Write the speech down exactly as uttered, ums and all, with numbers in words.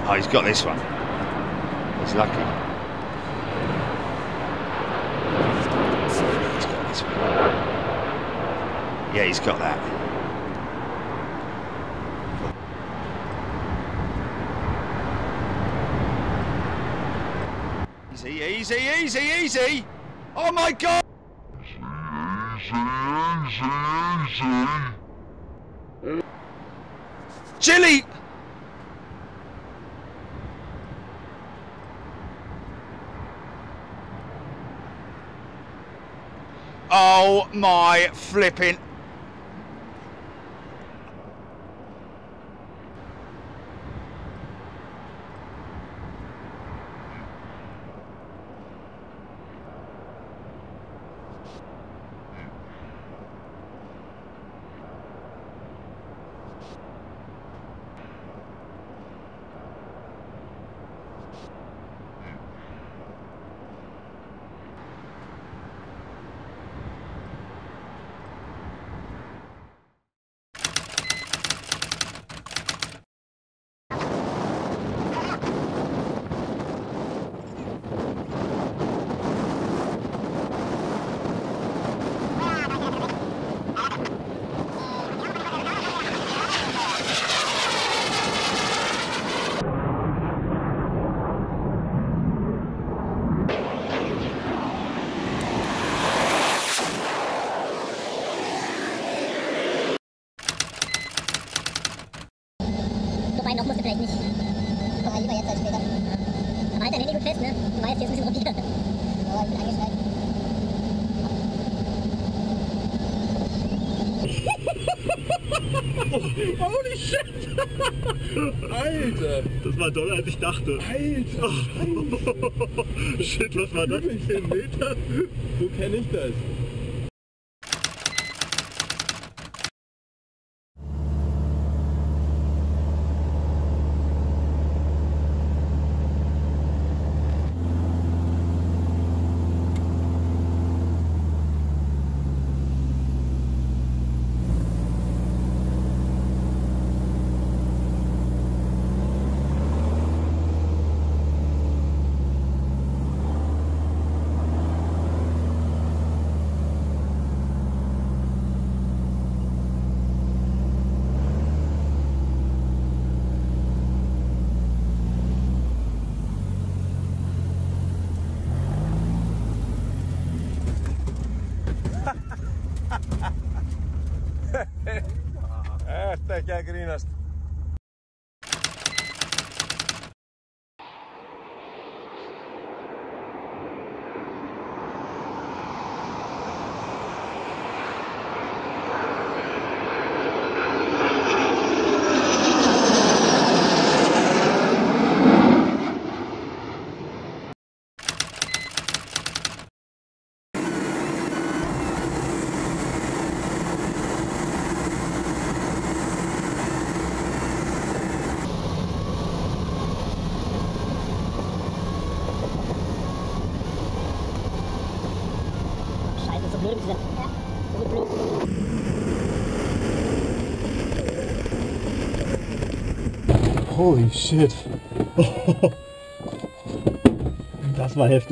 Oh, he's got this one. He's lucky. He's got this one. Yeah, he's got that. Easy, easy, easy, easy! Oh my God! Chili! Oh my flipping. Noch musste vielleicht nicht. Aber lieber jetzt als später. Aber halt dein Handy gut fest, ne? Du war jetzt hier ein bisschen rumgegangen. Oh, ich bin angeschnallt. Holy shit! Alter! Das war doller als ich dachte. Alter! Shit, was war das denn für ein Meter? So kenne ich das. Þetta ekki að grínast. So blöd mit dieser... Ja, so blöd. Holy shit. Das war heftig.